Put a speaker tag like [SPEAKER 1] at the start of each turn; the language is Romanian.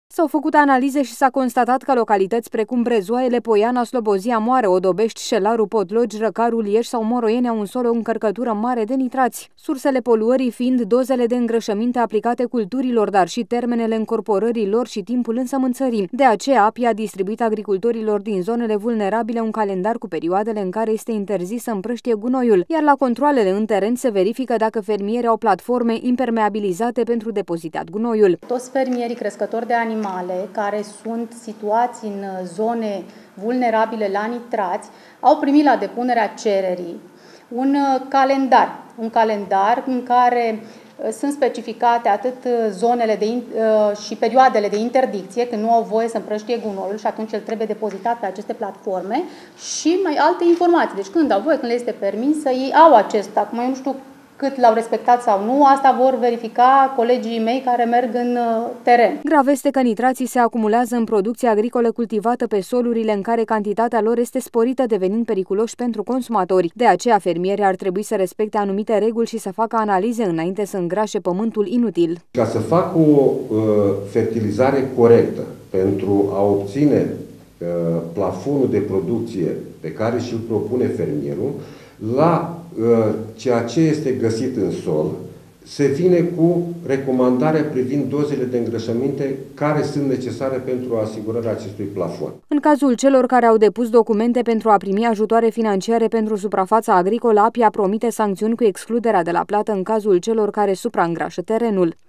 [SPEAKER 1] S-au făcut analize și s-a constatat că localități precum Brezoaiele, Poiana, Slobozia, Moare, Odobești, Șelaru, Potlogi, Răcarul, Ieși sau Moroieni au în sol o încărcătură mare de nitrați. Sursele poluării fiind dozele de îngrășăminte aplicate culturilor, dar și termenele încorporării lor și timpul însămânțării. De aceea, API a distribuit agricultorilor din zonele vulnerabile un calendar cu perioadele în care este interzis să împrăștie gunoiul, iar la controalele în teren se verifică dacă fermierii au platforme impermeabilizate pentru depozitat gunoiul.
[SPEAKER 2] Toți fermierii crescători de animale care sunt situați în zone vulnerabile la nitrați au primit la depunerea cererii un calendar în care sunt specificate atât zonele și perioadele de interdicție, când nu au voie să împrăștie gunoiul și atunci el trebuie depozitat pe aceste platforme, și mai alte informații. Deci când au voie, când le este permis, să ei au acesta. Acum eu nu știu cât l-au respectat sau nu, asta vor verifica colegii mei care merg în teren.
[SPEAKER 1] Grav este că nitrații se acumulează în producția agricolă cultivată pe solurile în care cantitatea lor este sporită, devenind periculoși pentru consumatori. De aceea, fermierii ar trebui să respecte anumite reguli și să facă analize înainte să îngrașe pământul inutil.
[SPEAKER 3] Ca să fac o fertilizare corectă pentru a obține plafonul de producție pe care și-l propune fermierul, la ceea ce este găsit în sol, se vine cu recomandarea privind dozele de îngrășăminte care sunt necesare pentru asigurarea acestui plafon.
[SPEAKER 1] În cazul celor care au depus documente pentru a primi ajutoare financiare pentru suprafața agricolă, API promite sancțiuni cu excluderea de la plată în cazul celor care supraîngrașă terenul.